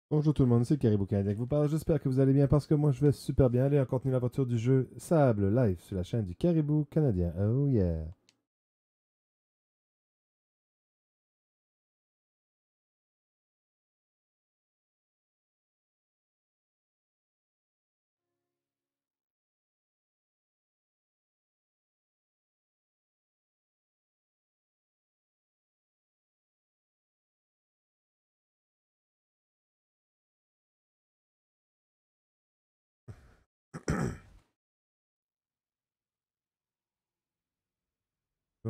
Bonjour tout le monde, c'est Caribou Canadien qui vous parle. J'espère que vous allez bien parce que moi je vais super bien. Allez, on continue l'aventure du jeu Sable live sur la chaîne du Caribou Canadien. Oh yeah! Oh.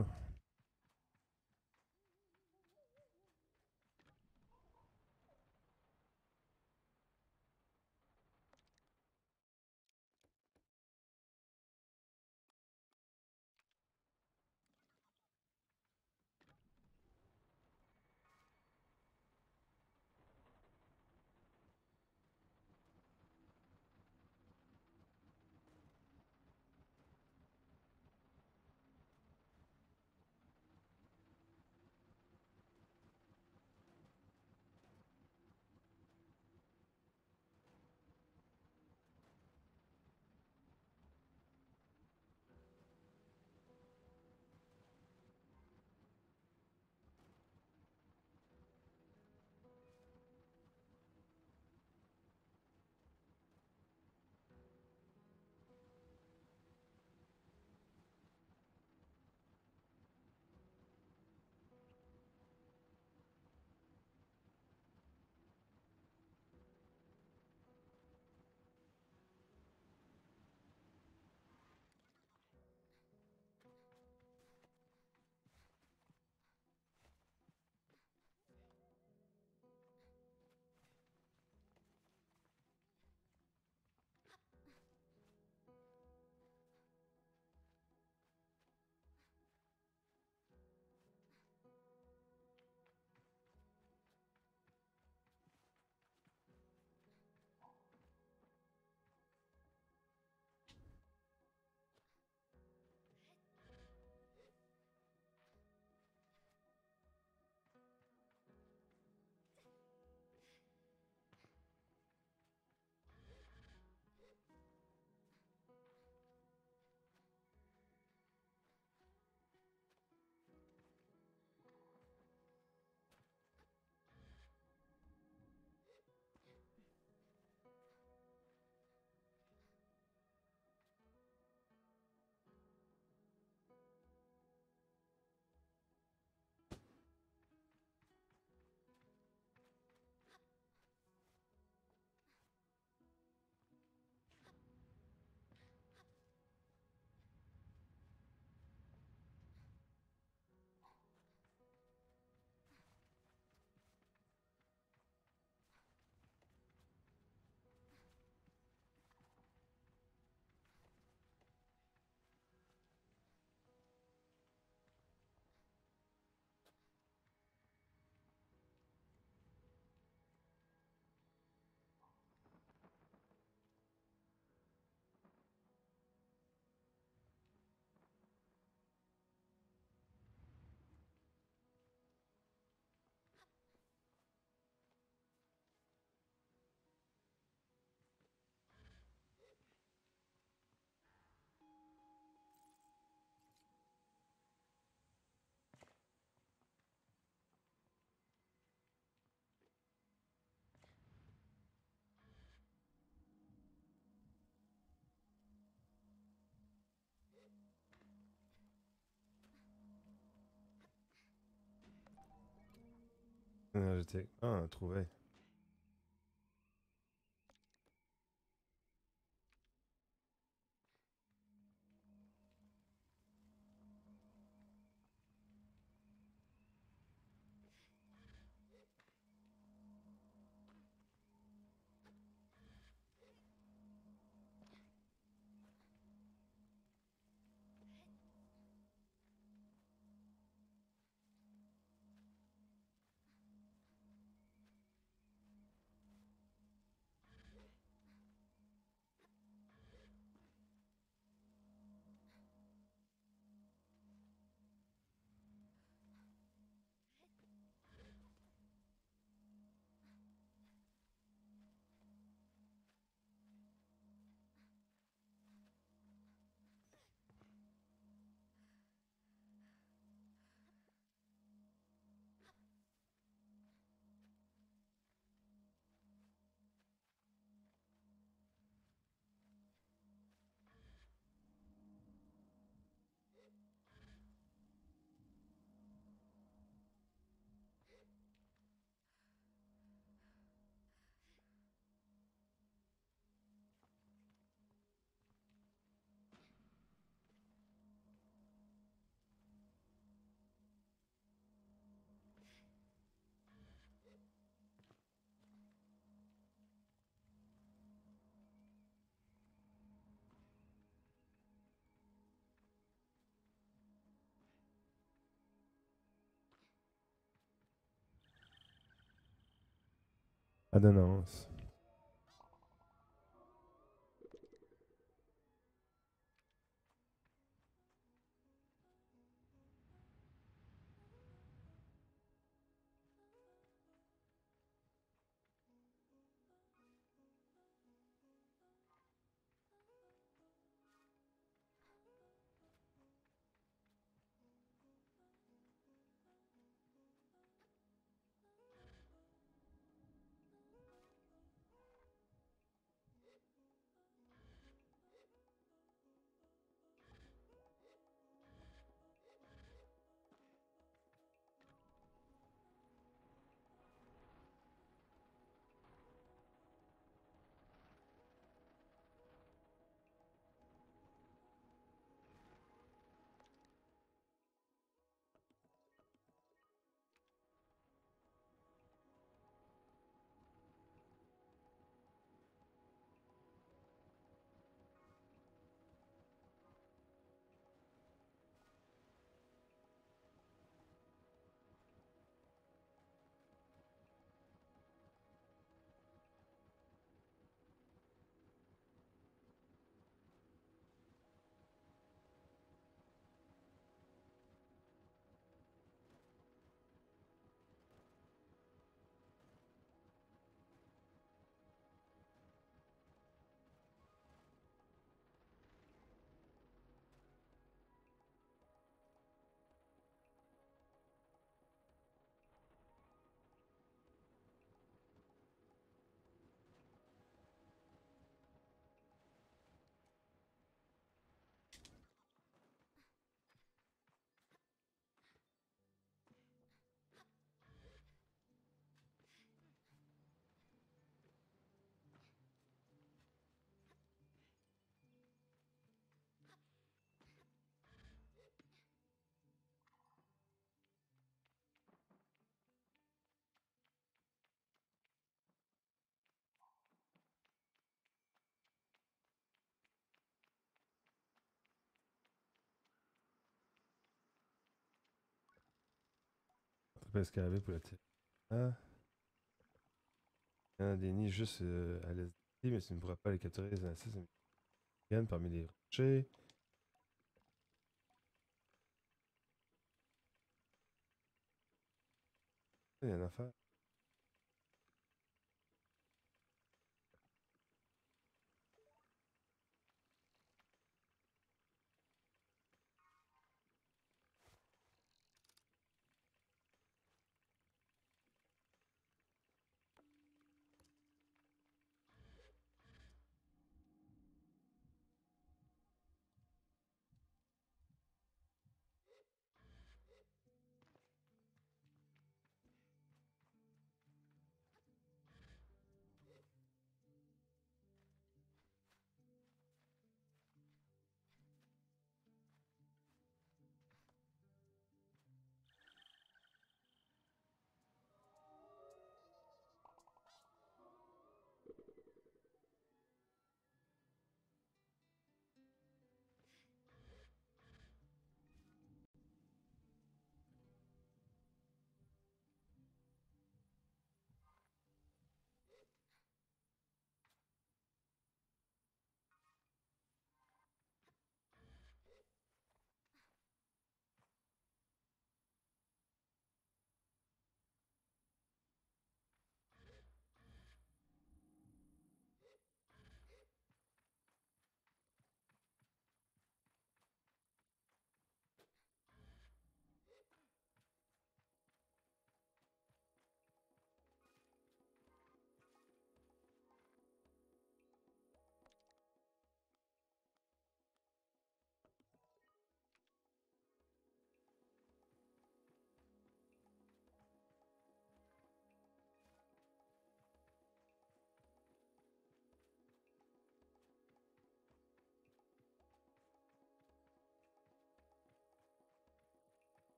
J'étais. Ah, trouvé. Adonnance. On peut escalader pour le tir. Ah. Il y en a des nids juste à l'est d'ici, mais tu ne pourras pas les capturer. Les insectes viennent parmi les rochers. Il y a une affaire.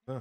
Ah.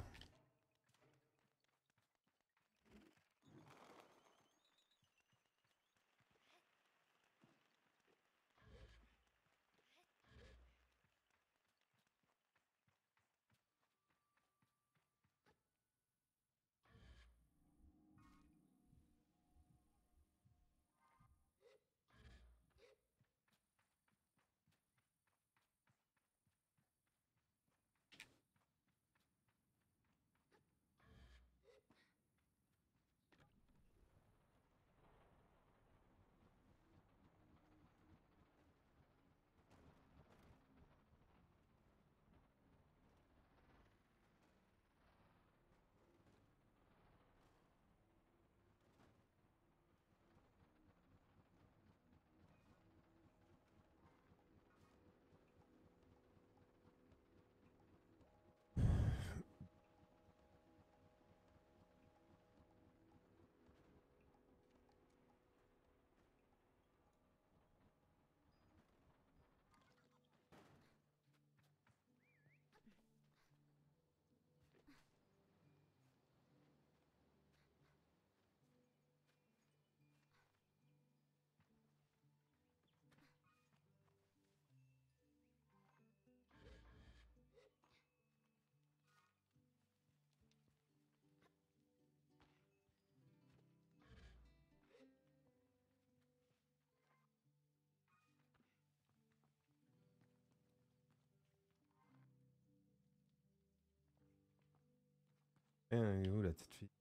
Elle est où la petite fille?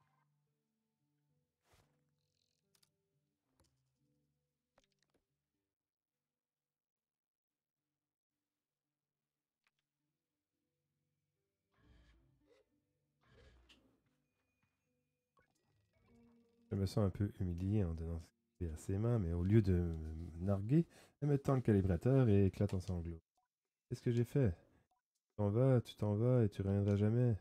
Je me sens un peu humilié en donnant ce à ses mains, mais au lieu de me narguer, elle me tend le calibrateur et éclate en sanglots. Qu'est-ce que j'ai fait? Tu t'en vas et tu reviendras jamais.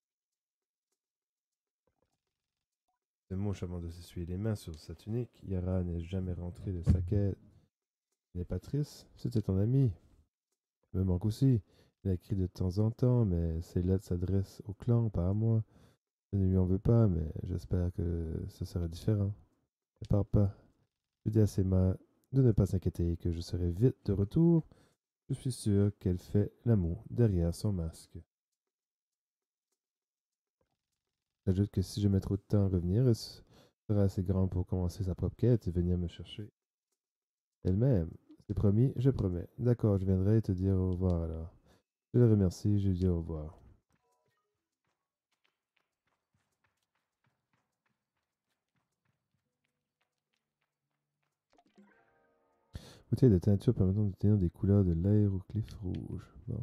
Se mouche avant de s'essuyer les mains sur sa tunique. Yara n'est jamais rentrée de sa quête. Elle n'est pas triste, c'était ton ami. Elle me manque aussi. Elle écrit de temps en temps, mais ses lettres s'adressent au clan, pas à moi. Je ne lui en veux pas, mais j'espère que ce sera différent. Ne pars pas. Je dis à Sema de ne pas s'inquiéter, que je serai vite de retour. Je suis sûr qu'elle fait l'amour derrière son masque. J'ajoute que si je mets trop de temps à revenir, elle sera assez grand pour commencer sa propre quête et venir me chercher. Elle-même. C'est promis, je promets. D'accord, je viendrai te dire au revoir alors. Je le remercie, je lui dis au revoir. Bouteille de teinture permettant d'obtenir des couleurs de l'aéroglyphe rouge. Bon.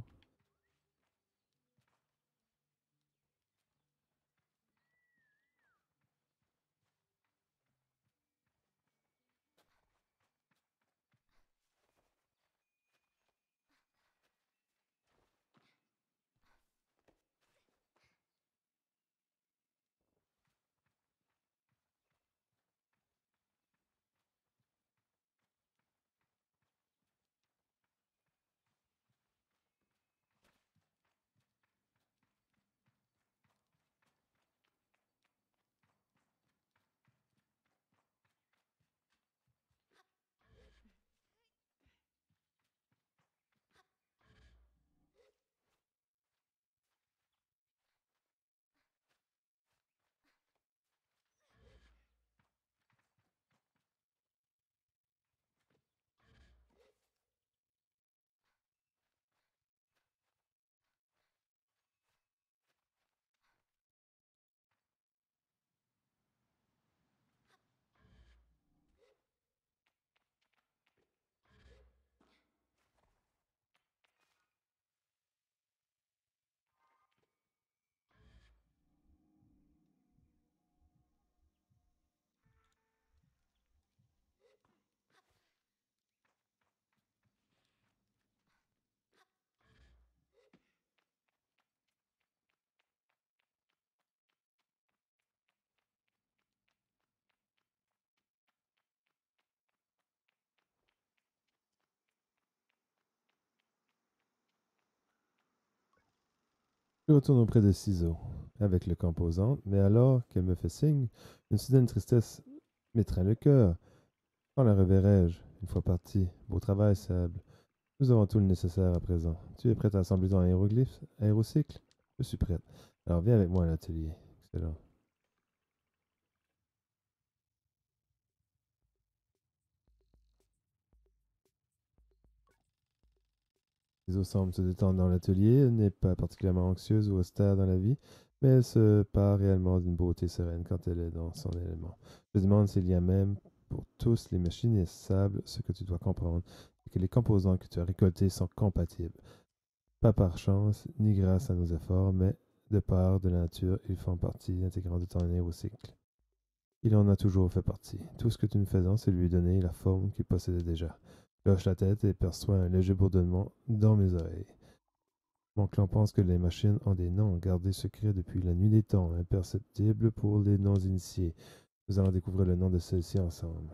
Je retourne auprès de Ciseaux, avec le composante, mais alors qu'elle me fait signe, une soudaine tristesse m'étreint le cœur. Quand la reverrai-je, une fois parti? Beau travail, Sable. Nous avons tout le nécessaire à présent. Tu es prête à assembler ton aérocycle? Je suis prête. Alors viens avec moi à l'atelier. Excellent. Ciseaux semble se détendre dans l'atelier. Elle n'est pas particulièrement anxieuse ou austère dans la vie, mais elle se part réellement d'une beauté sereine quand elle est dans son élément. Je demande s'il y a même pour tous les machinistes Sable, ce que tu dois comprendre, c'est que les composants que tu as récoltés sont compatibles. Pas par chance, ni grâce à nos efforts, mais de part de la nature, ils font partie intégrante de ton aérocycle. Il en a toujours fait partie. Tout ce que tu nous faisons, c'est lui donner la forme qu'il possédait déjà. Je hoche la tête et perçois un léger bourdonnement dans mes oreilles. Mon clan pense que les machines ont des noms gardés secrets depuis la nuit des temps, imperceptibles pour les non-initiés. Nous allons découvrir le nom de celle-ci ensemble.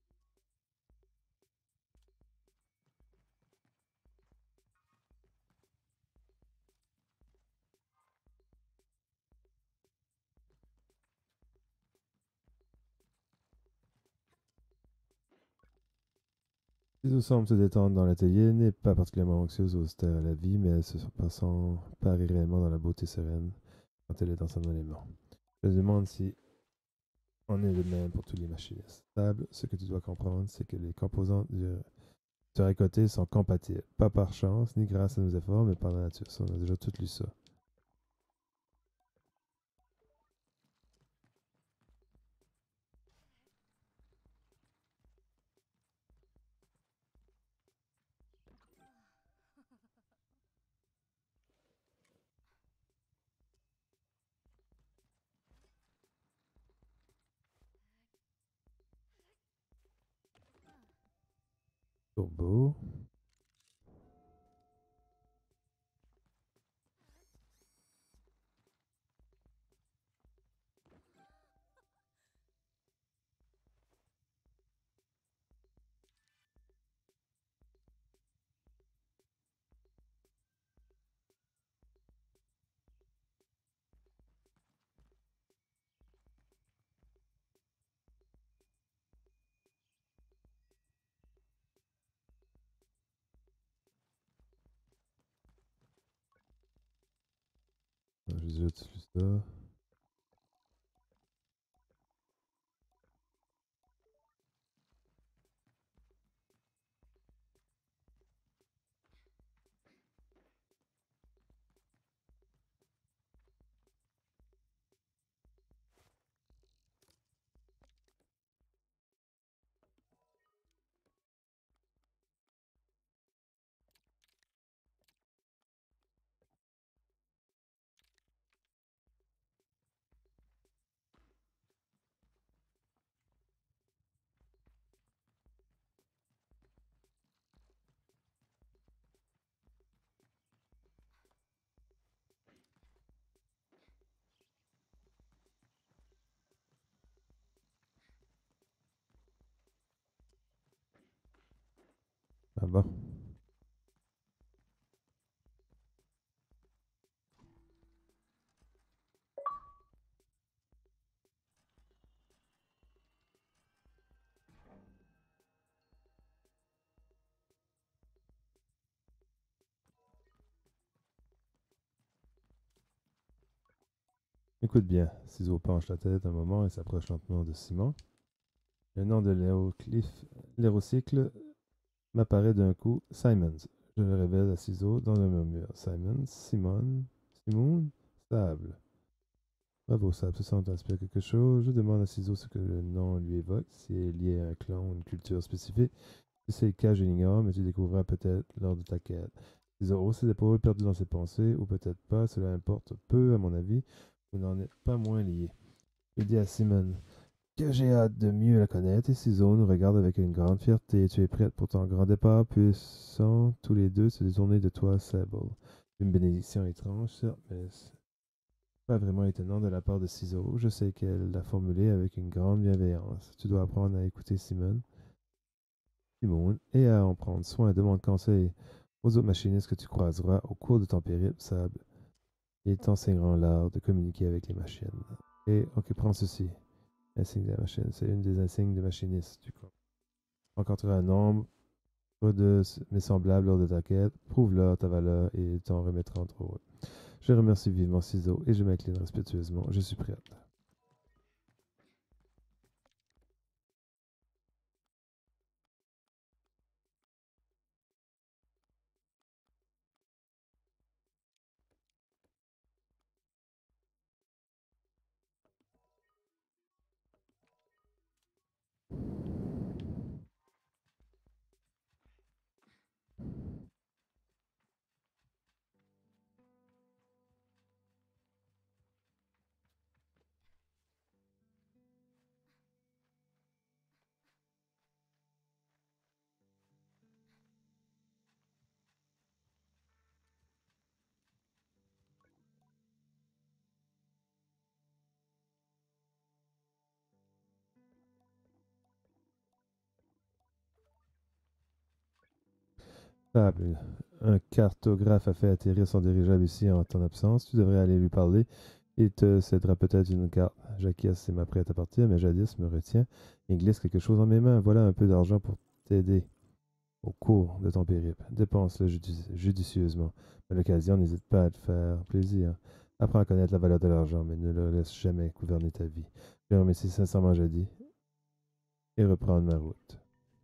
Ciseaux semble se détendre dans l'atelier, n'est pas particulièrement anxieuse ou austère à la vie, mais elle se passant paraît réellement dans la beauté sereine quand elle est dans son élément. Je me demande si on est le même pour tous les machinistes. Stable, ce que tu dois comprendre, c'est que les composants du récolté sont compatibles, pas par chance, ni grâce à nos efforts, mais par la nature. Ça, on a déjà tout lu ça. Turbo. J'ai déjà tout lu ça. Ah bon. Écoute bien. Ciseaux penche la tête un moment et s'approche lentement de Simon. Le nom de l'aérocycle m'apparaît d'un coup. Simons. Je le révèle à Ciseaux dans un murmure. Simon, Simon, Simon, Sable. Bravo, Sable, ça t'inspire quelque chose. Je demande à Ciseaux ce que le nom lui évoque, si elle est lié à un clan ou une culture spécifique. Si c'est le cas, je l'ignore, mais tu découvriras peut-être lors de ta quête. Ciseaux hausse ses épaules, perdu dans ses pensées, ou peut-être pas, cela importe peu à mon avis. Vous n'en êtes pas moins liés. Il dit à Simon que j'ai hâte de mieux la connaître, et Ciseaux nous regarde avec une grande fierté. Tu es prête pour ton grand départ, puissant tous les deux se détourner de toi, Sable. Une bénédiction étrange, certes, mais pas vraiment étonnant de la part de Ciseaux. Je sais qu'elle l'a formulé avec une grande bienveillance. Tu dois apprendre à écouter Simone, et à en prendre soin. Demande conseil aux autres machinistes que tu croiseras au cours de ton périple, Sable. Ils t'enseigneront l'art de communiquer avec les machines. Et, ok, prends ceci. Insigne de la machine. C'est une des insignes de machiniste. Tu rencontreras un nombre de mes semblables lors de ta quête. Prouve-leur ta valeur et ils t'en remettront entre eux. Je remercie vivement Ciseaux et je m'incline respectueusement. Je suis prête. Stable. Un cartographe a fait atterrir son dirigeable ici en ton absence. Tu devrais aller lui parler. Il te cédera peut-être une carte. J'acquiesce et m'apprête à partir, mais jadis me retient et glisse quelque chose dans mes mains. Voilà un peu d'argent pour t'aider au cours de ton périple. Dépense-le judicieusement. À l'occasion, n'hésite pas à te faire plaisir. Apprends à connaître la valeur de l'argent, mais ne le laisse jamais gouverner ta vie. Je remercie sincèrement Jadis et reprendre ma route.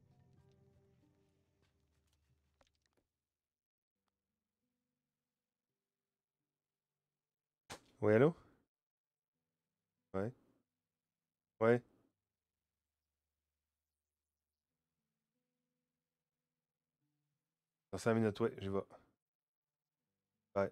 Oui, allô? Ouais. Ouais. Dans 5 minutes, ouais, j'y vais. Ouais.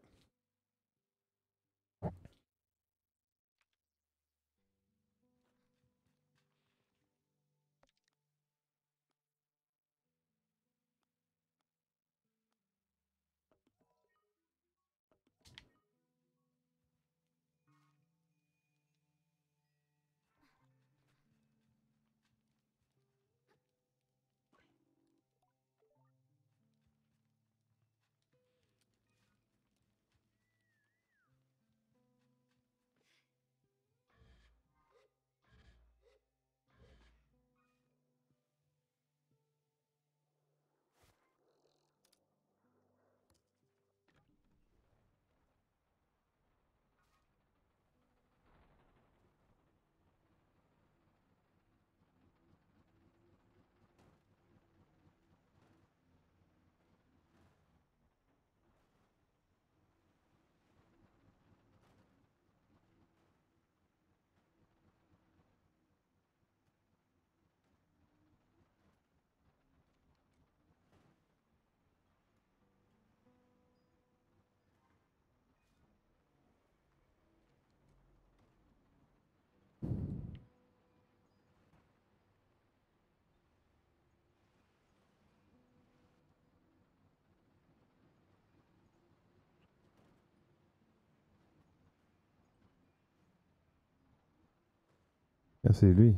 Ah, c'est lui.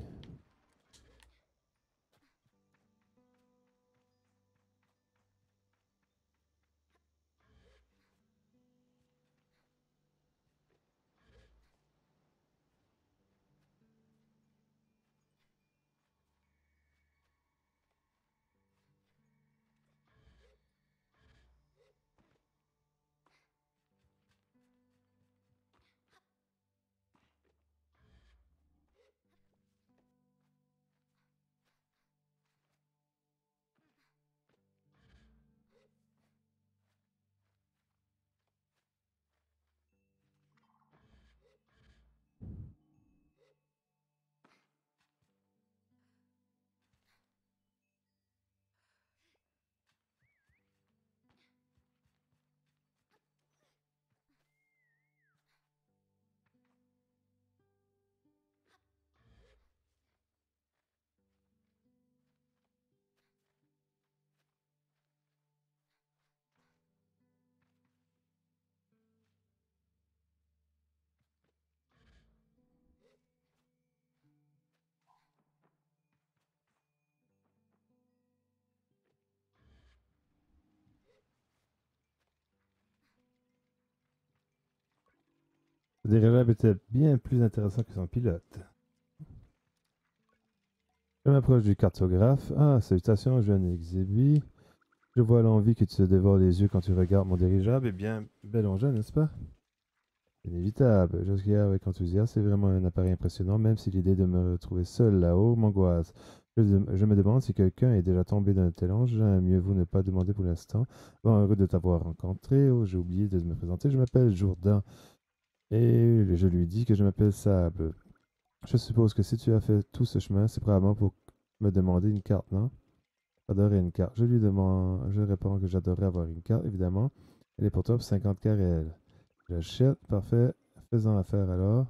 Ce dirigeable était bien plus intéressant que son pilote. Je m'approche du cartographe. Ah, salutations, jeune exhibi. Je vois l'envie que tu te dévores les yeux quand tu regardes mon dirigeable. Eh bien, bel engin, n'est-ce pas? Inévitable. Je regarde avec enthousiasme. C'est vraiment un appareil impressionnant, même si l'idée de me retrouver seul là-haut m'angoisse. Je me demande si quelqu'un est déjà tombé d'un tel engin. Mieux vaut ne pas demander pour l'instant. Bon, heureux de t'avoir rencontré. Oh, j'ai oublié de me présenter. Je m'appelle Jourdain. Et je lui dis que je m'appelle Sable. Je suppose que si tu as fait tout ce chemin, c'est probablement pour me demander une carte, non? J'adorerais une carte. Je réponds que j'adorerais avoir une carte, évidemment. Elle est pour toi pour 50 carrés. J'achète, parfait. Faisons affaire alors.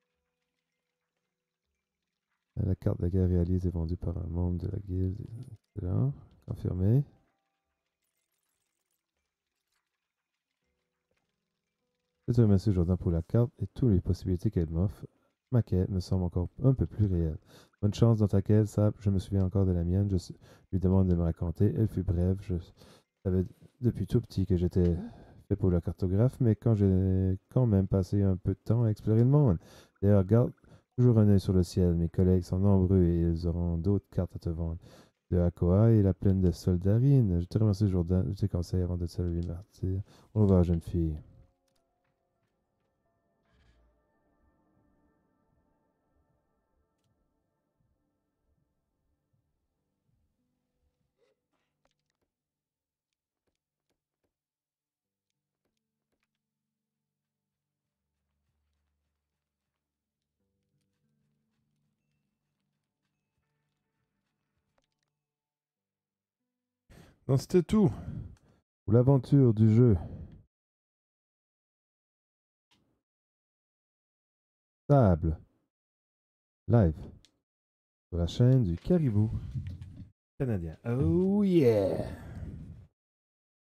La carte de guerre réalisée est vendue par un membre de la guilde. Excellent. Confirmé. Je te remercie Jordan pour la carte et toutes les possibilités qu'elle m'offre. Ma quête me semble encore un peu plus réelle. Bonne chance dans ta quête, Sable. Je me souviens encore de la mienne. Lui demande de me raconter. Elle fut brève. Je savais depuis tout petit que j'étais fait pour le cartographe, mais quand j'ai quand même passé un peu de temps à explorer le monde. D'ailleurs, garde toujours un œil sur le ciel. Mes collègues sont nombreux et ils auront d'autres cartes à te vendre. De Hakoa et la plaine de Soldarine. Je te remercie, Jordan. Je te conseille avant de te lever partir. Au revoir, jeune fille. Donc, c'était tout pour l'aventure du jeu. Sable, live, sur la chaîne du Caribou canadien. Oh yeah!